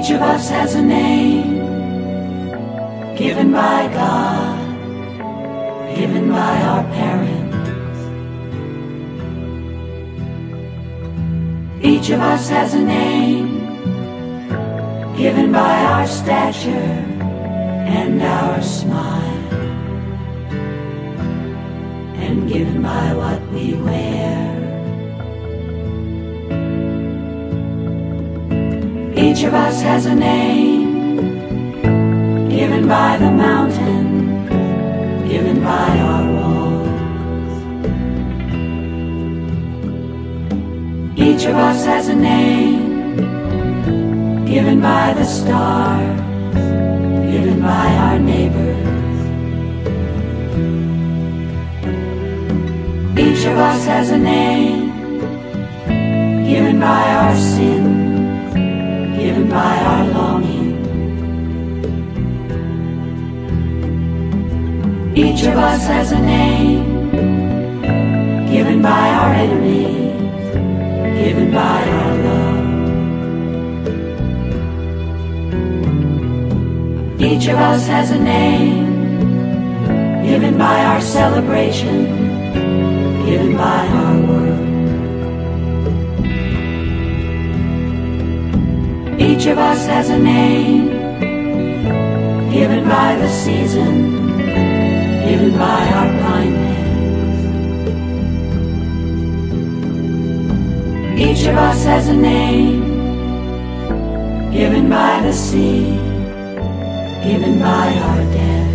Each of us has a name given by God, given by our parents. Each of us has a name given by our stature and our smile, and given by what we wear. Each of us has a name given by the mountain, given by our walls. Each of us has a name given by the stars, given by our neighbors. Each of us has a name given by our sin, given by our longing. Each of us has a name given by our enemies, given by our love. Each of us has a name given by our celebration, given by our work. Each of us has a name given by the season, given by our blindness. Each of us has a name given by the sea, given by our death.